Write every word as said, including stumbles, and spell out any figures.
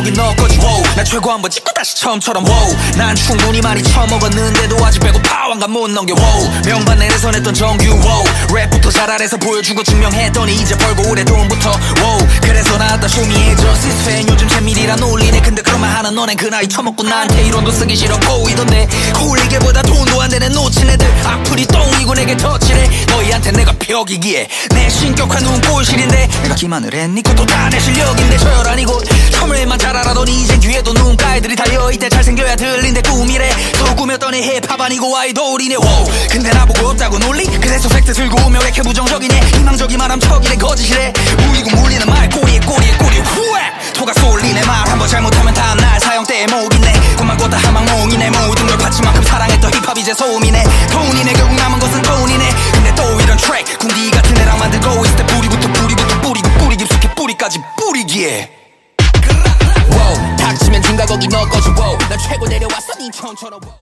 거긴 너 거지 wow. 나 최고 한번 찍고 다시 처음처럼 wow. 난 충분히 많이 처먹었는데도 아직 배고파 왕관 못 넘겨 wow. 명반 내려선 했던 정규 wow. 랩부터 잘알아서 보여주고 증명했더니 이제 벌고 오래 돈부터 wow. 그래서 나왔다 쇼미의 저스티스 팬 요즘 재미리라 놀리네. 근데 그런 말 하는 너넨 그 나이 처먹고 나한테 이론도 쓰기 싫어 보이던데 홀리게보다 돈도 안 되는 놓친 애들 악플이 똥이고 내게 터치래. 너희한테 내가 벽이기에 내 신격한 눈꼴실인데 내가 기만을 했니 그것도 다 내 실력인데 저혈한 이곳 처음에만 잘 알아더니 이젠 뒤에도 눈가애들이 달려있대. 잘생겨야 들린대 꿈이래. 더 꾸몄더니 힙합 아니고 아이돌이네 wow. 근데 나보고 없다고 논리 그래서 팩트 들고 오면 왜 이렇게 부정적이네. 희망적인 말함 척이래 거짓이래. 우이고 물리는 말 꼬리에 꼬리에 꼬리에 후에 토가 쏠리네. 말 한번 잘못하면 다음날 사형대에 몰이네. 꿈만 꿨다 하망몽이네. 모든 걸 바친 만큼 사랑했던 힙합 이제 소음이네. 돈이네 결국 남은 것은 돈이네. 근데 또 이런 트랙 군디 같은 애랑 만들고 있을 때 뿌리부터 뿌리부터 뿌리고 뿌리 깊숙이 뿌리까지 뿌리기에 wow. 닥치면 진가 거기 너 거지 wow. 난 최고 내려왔어 니 처음처럼 wow.